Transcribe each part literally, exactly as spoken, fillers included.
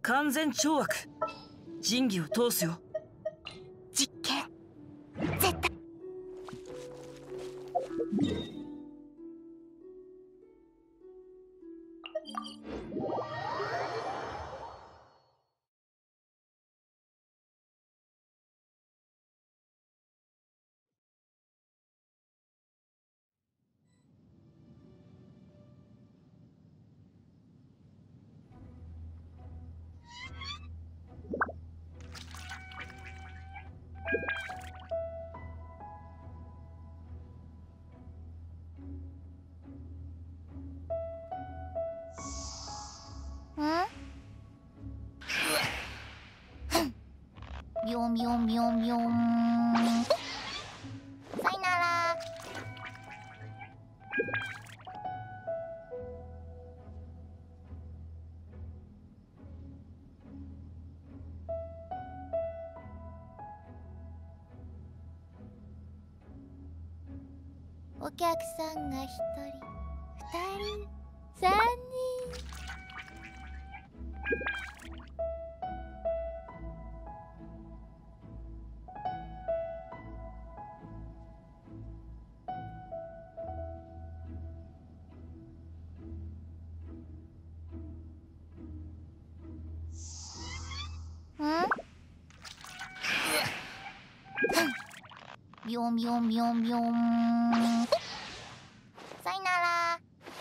完全懲悪。仁義を通すよ。 実験絶対。ビョンビョンビョンビョン。さよなら。お客さんが一人、二人、三人。ビョンビョンビョンビョン。さよなら。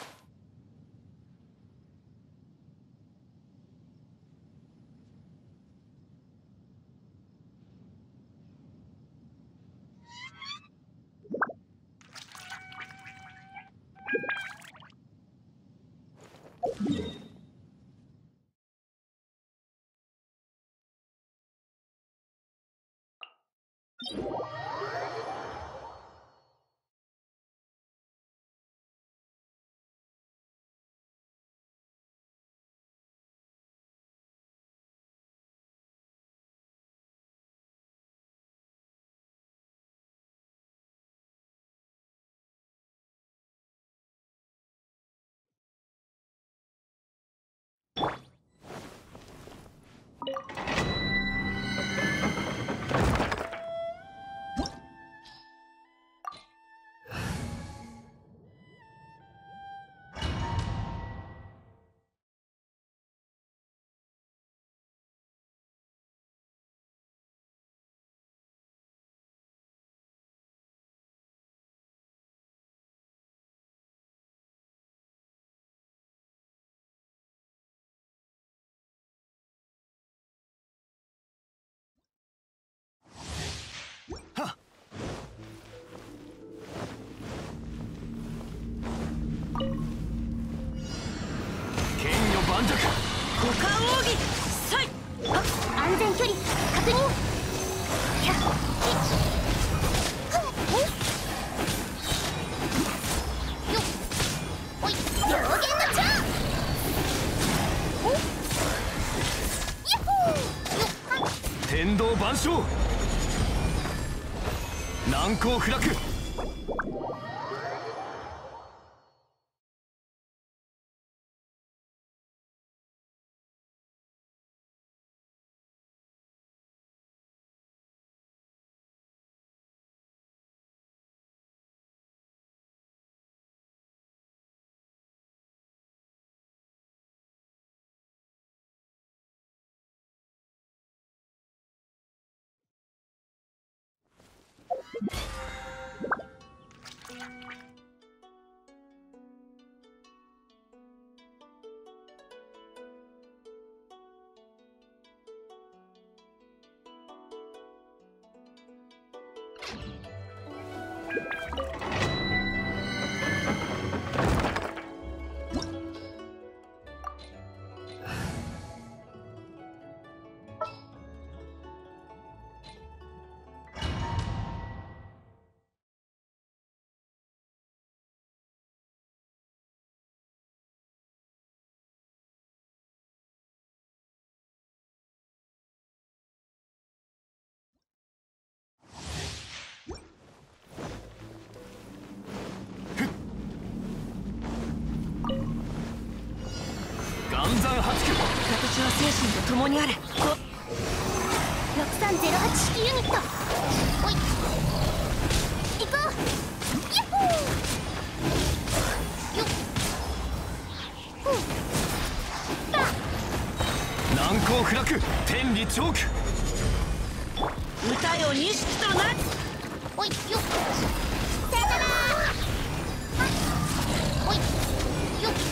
盤石。五感奥義。さい。 安全距離確認。ひゃっ。よっ。おい。上限のチャー。お。ヤッホー。よっ。はっ。 天道万象。難攻不落。 山八九。私は精神と共にある。 ろくさんゼロはち式ユニット。おい行こう。ヤッホーよっふうバッ難攻不落天理チョーク。歌よ錦とな。 おいよっさよなら。おいよっ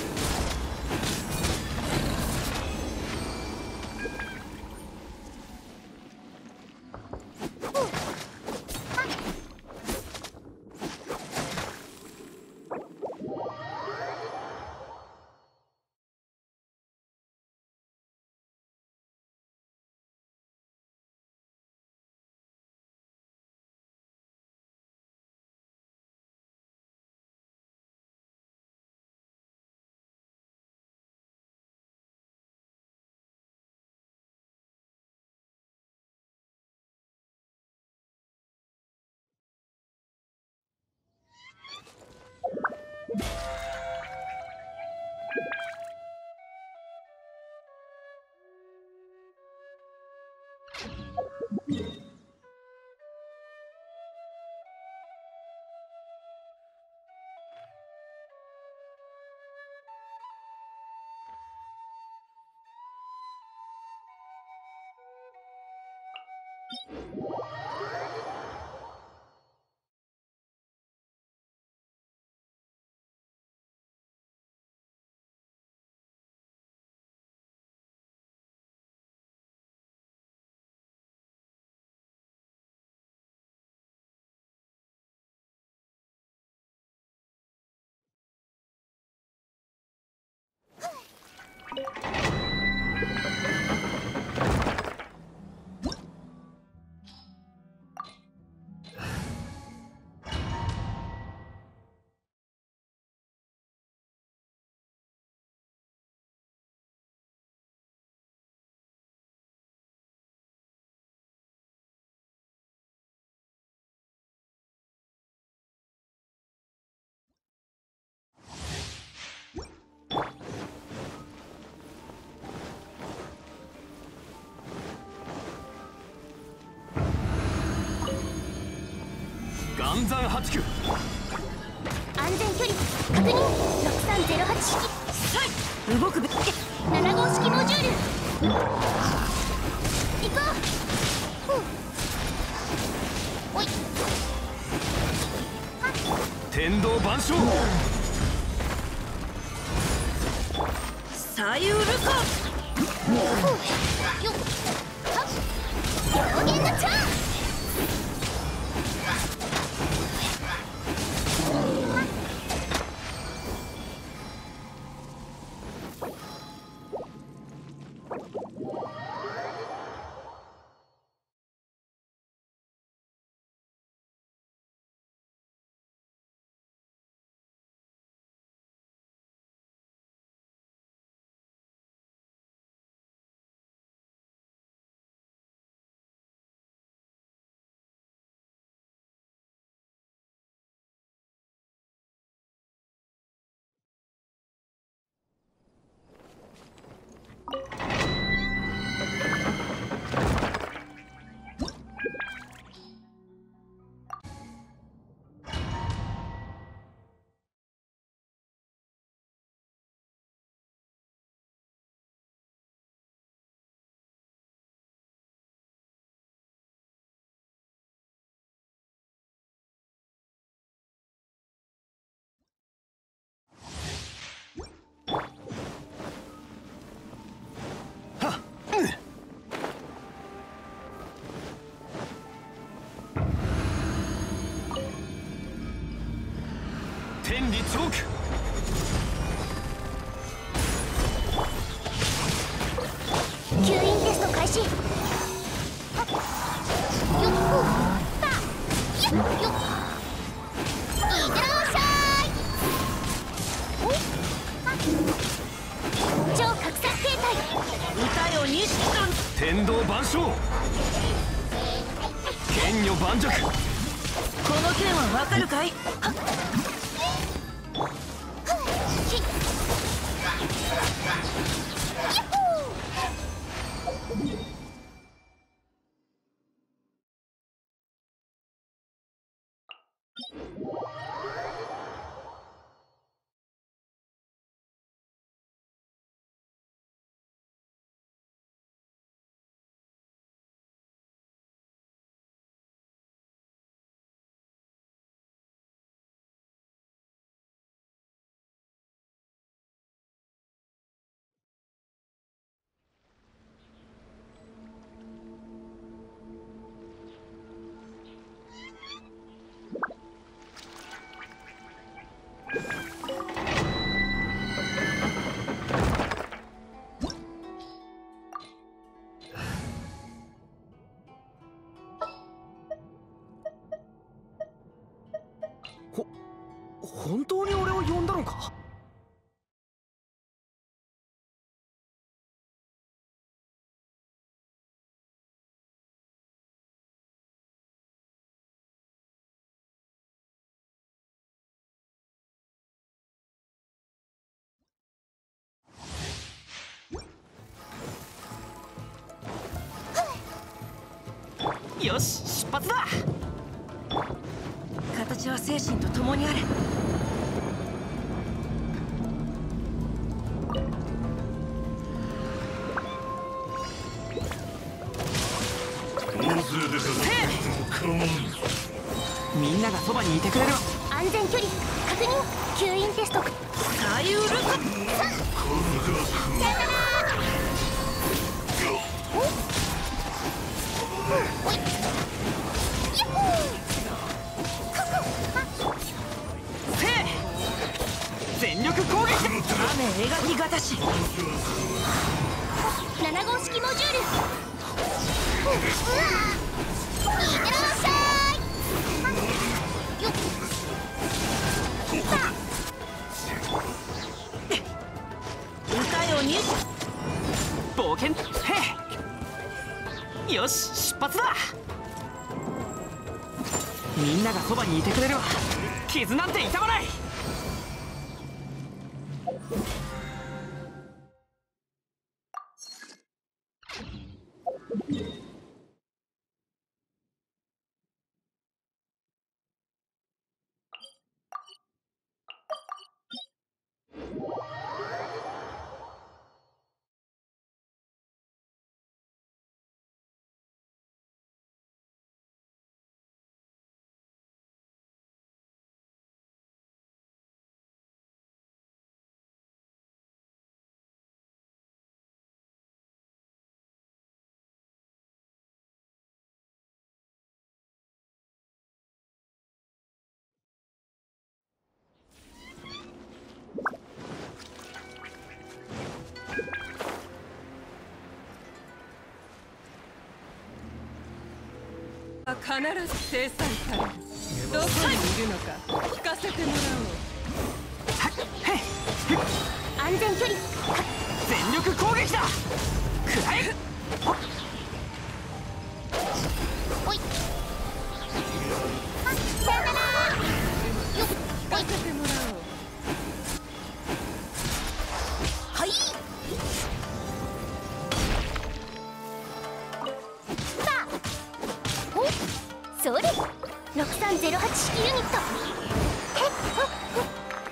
岩山八九。 安全距離確認。ろくさんゼロはち式さい動くべき。 なな号式モジュール行こう。ふうおい天道万象。左右ルコ。 ふうよっはっ両弦の蝶。 天理チョーク。 吸引テスト開始。はっよっほーパーよっよっいってらっしゃい。おっはっ超格殺形態。 歌よ錦と。天道万象。剣女盤石。この剣はわかるかい。はっひっ本当に俺を呼んだのか？よし、出発だ。形は精神と共にあれ。みんながそばにいてくれる。 安全距離確認。吸引テスト。 左右ルート。 さよなら。おい。ヤッホー。 せい。全力攻撃。雨描きがたし。 なな号式モジュール。うわ。いってらっしゃい。よっ。 歌よに冒険。へよし、出発だ。みんながそばにいてくれるわ。傷なんて痛まない。 必ず制裁される。どこにいるのか聞かせてもらおう。 安全距離。 全力攻撃だ。くらえ。 おい。あ、さよなら。よっ。 聞かせてもらおう。 はい。さあ。お。それ。ろくさんゼロはち式ユニット。へっほっほっ。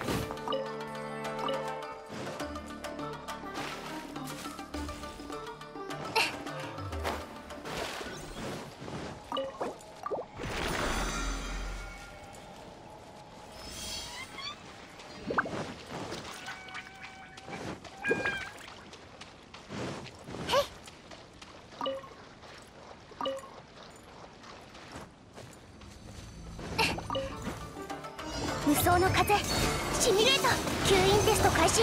無双の風シミュレート吸引テスト開始。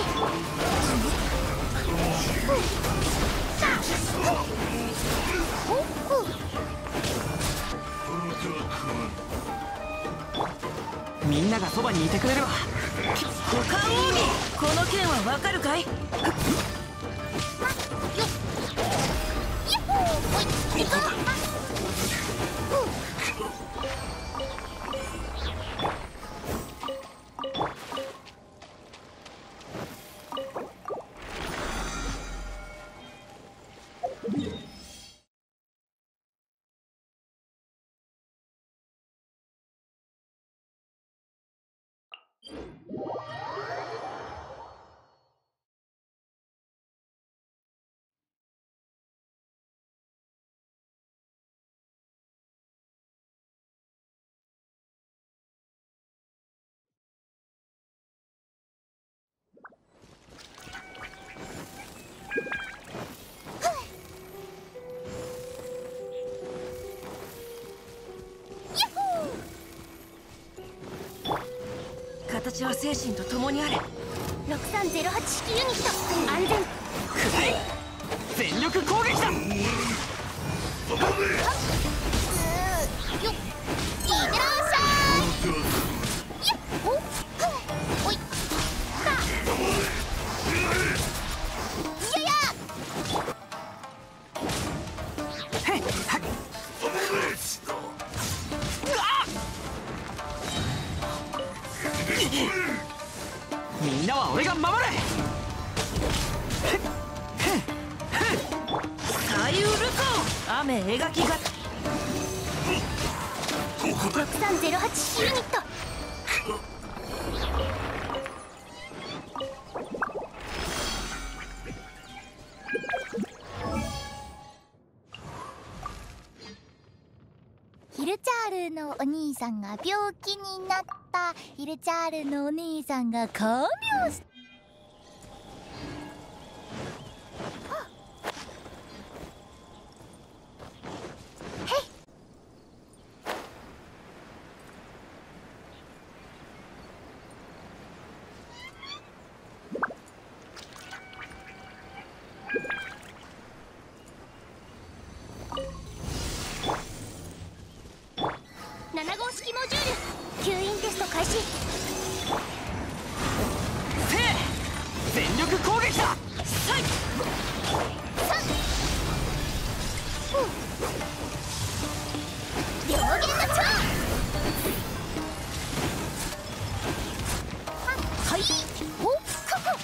みんながそばにいてくれるわ。五感奥義、この件はわかるかい？よっ。 ヤッホー。おい、行こう。 私は精神と共にある。 ろくさんゼロはち式ユニット安全。 くらえ。全力攻撃だ。 うーよっ、いってらっしゃい。やっほっおいさあいややへっはっ。みんなは俺が守る。さゆるか雨描きが。 ろくさんゼロはち式ユニットヒルチャールのお兄さんが病気になった。ヒルチャールのお兄さんが看病しなな号式モジュール吸引テスト開始。 せえ。全力攻撃だ。さい。 さん両弦の蝶はいほっかこ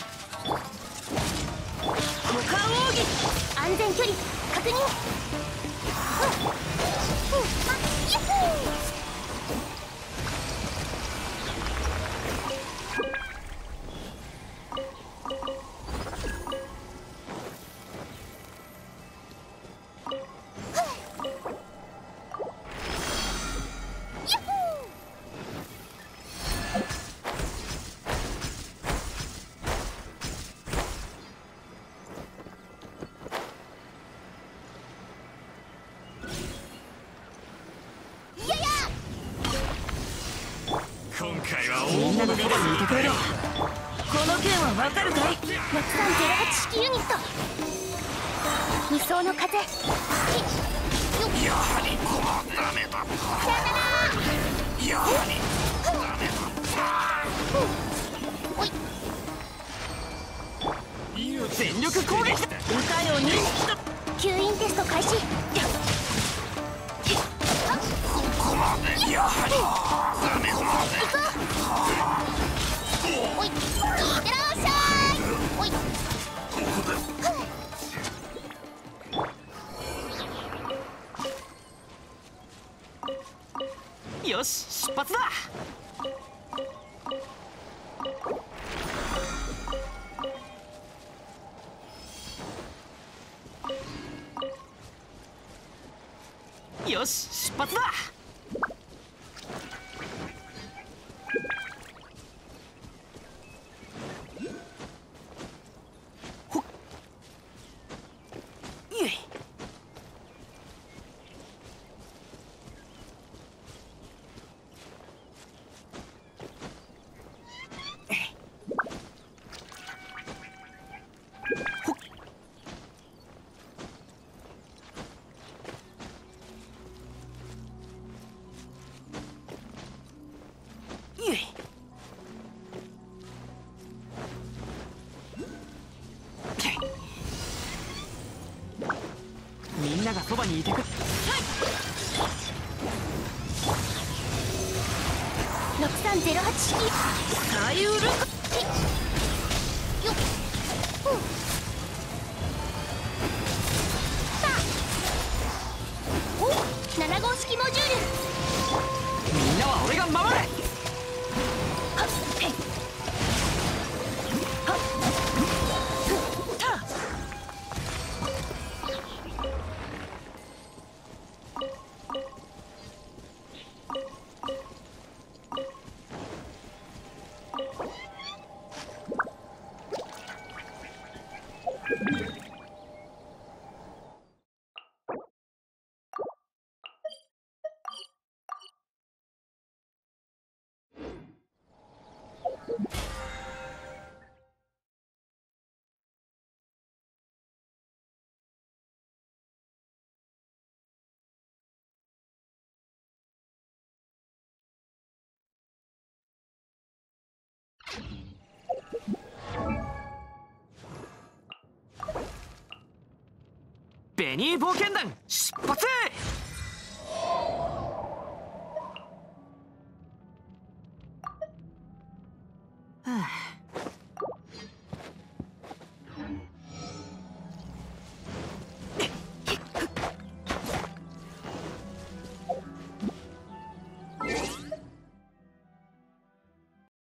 股間奥義。 安全距離確認。ふんふんあやっほーみんながそばにいてくれるわ。この件はわかるかい。 ろくさんゼロはち式ユニット二層の風ひよっやはりこはダメだった。 さよならやはりダメだった。 おい全力攻撃だ。歌よ認識だ。 吸引テスト開始。 ここまでやはりダメだ。 おいいってらっしゃい。おいよし出発だ。よし出発だ。ほっいえ。いえ。みんながそばにいてくれ。 ろくさんゼロはち式さゆるか。 よっふんさあおなな号式モジュールみんなは俺が守れ。 はっへいはっふったベニー冒険団出発。